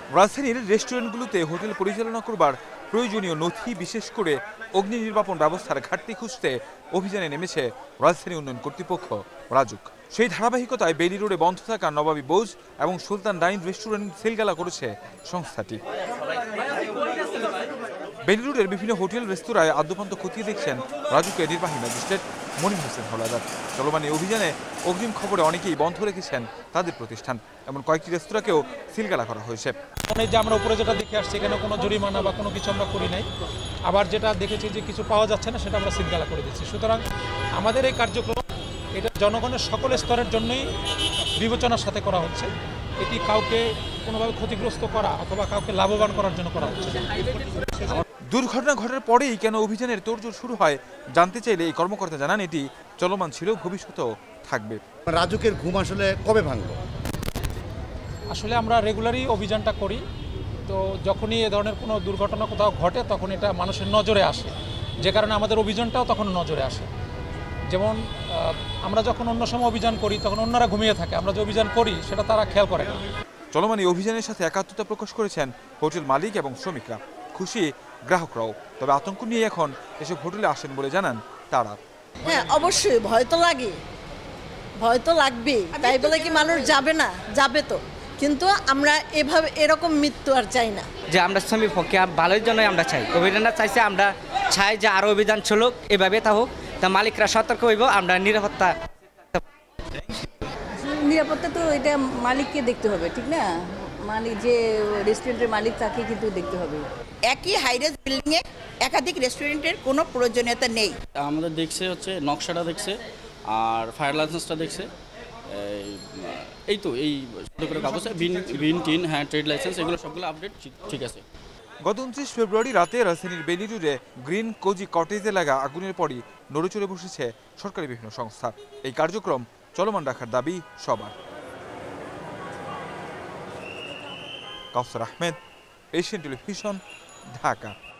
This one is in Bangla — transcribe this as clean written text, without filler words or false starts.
রাজধানীর রেস্টুরেন্টগুলোতে হোটেল পরিচালনা করবার প্রয়োজনীয় নথি, বিশেষ করে অগ্নি নির্বাপন ব্যবস্থার ঘাটতি খুঁজতে অভিযানে নেমেছে রাজধানী উন্নয়ন কর্তৃপক্ষ রাজুক। সেই ধারাবাহিকতায় বেলি রোডে বন্ধ থাকা নবাবী বোজ এবং সুলতান ডাইন রেস্টুরেন্ট সিলগালা করেছে সংস্থাটি। বেলি রোডের বিভিন্ন হোটেল রেস্তোরাঁয় আদ্যপান্ত খতিয়ে দেখছেন রাজুকের নির্বাহী ম্যাজিস্ট্রেট মনির হোসেন হাওলাদার। চলমান এই অভিযানে অগ্রিম খবরে অনেকেই বন্ধ রেখেছেন তাদের প্রতিষ্ঠান। এমন কয়েকটি রেস্তোরাঁকেও সিলগালা করা হয়েছে। যে আমরা উপরে যেটা দেখে আসছি, এখানে কোনো জরিমানা বা কোনো কিছু আমরা করি নাই। আবার যেটা দেখেছি যে কিছু পাওয়া যাচ্ছে না, সেটা আমরা সিলগালা করে দিচ্ছি। সুতরাং আমাদের এই কার্যক্রম এটা জনগণের সকল স্তরের জন্যই বিবেচনার সাথে করা হচ্ছে। এটি কাউকে কোনোভাবে ক্ষতিগ্রস্ত করা অথবা কাউকে লাভবান করার জন্য করা হচ্ছে। দুর্ঘটনা ঘটার পরেই কেন অভিযানের তোড়জোড় শুরু হয় জানতে চাইলে এই কর্মকর্তা জানান, এটি চলমান ছিল, ভবিষ্যতেও থাকবে। রাজুকের ঘুম আসলে কবে ভাঙলো? আসলে আমরা রেগুলারই অভিযানটা করি, তো যখনই এ ধরনের কোনো দুর্ঘটনা কোথাও ঘটে তখন এটা মানুষের নজরে আসে, যে কারণে আমাদের অভিযানটাও তখন নজরে আসে। যেমন আমরা যখন অন্য সময় অভিযান করি তখন অন্যরা ঘুমিয়ে থাকে, আমরা যে অভিযান করি সেটা তারা খেয়াল করে না। চলমান এই অভিযানের সাথে একাত্মতা প্রকাশ করেছেন হোটেল মালিক এবং শ্রমিকরা। খুশি গ্রাহকরাও, তবে আতঙ্ক নিয়ে এখন এসব হোটেলে আসেন বলে জানান তারা। হ্যাঁ, অবশ্যই ভয় তো লাগে, ভয় তো লাগবে। তাই বলে কি মানুষ যাবে না? যাবে তো, কিন্তু আমরা এভাবে এরকম মৃত্যু আর চাই না। যে আমরা শ্রমিক পক্ষে ভালোর জন্যই আমরা চাই, অভিযানটা চাইছে, আমরা চাই যে আরো অভিযান চলুক, এভাবে তা হোক, তা মালিকরা সতর্ক হইব, আমরা নিরাপত্তা তো এটা মালিককে দেখতে হবে, ঠিক না? মালিক যে রেস্টুরেন্টের মালিক তাকে কিন্তু দেখতে হবে। একই হাইরাইজ বিল্ডিংয়ে একাধিক রেস্টুরেন্টের কোনো প্রয়োজনীয়তা নেই। আমাদের দেখছে হচ্ছে নকশাটা দেখছে আর ফায়ার লাইসেন্সটা দেখছে, এই তো এই করে কাগজ, বিন টিন, হ্যাঁ, ট্রেড লাইসেন্স, এগুলো সবগুলো আপডেট ঠিক আছে। গত 29 ফেব্রুয়ারি রাতে রাজধানীর বেলি রোডে গ্রিন কোজি কটেজে লাগা আগুনের পরই নড়েচড়ে বসেছে সরকারি বিভিন্ন সংস্থা। এই কার্যক্রম চলমান রাখার দাবি সবার। Kawsar Ahmed, Asian television, Dhaka.